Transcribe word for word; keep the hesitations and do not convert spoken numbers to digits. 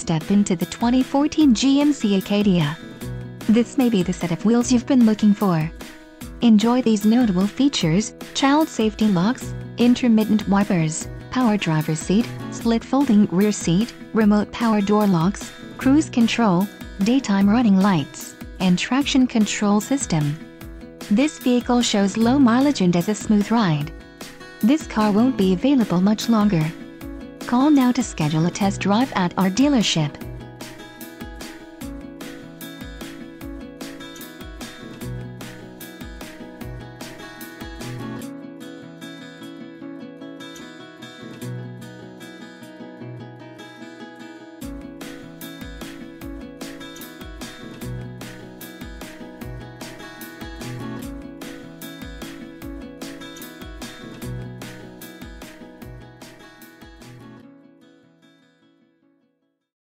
step into the twenty fourteen G M C Acadia. This may be the set of wheels you've been looking for. Enjoy these notable features: child safety locks, intermittent wipers, power driver's seat, split folding rear seat, remote power door locks, cruise control, daytime running lights, and traction control system. This vehicle shows low mileage and has a smooth ride. This car won't be available much longer. Call now to schedule a test drive at our dealership.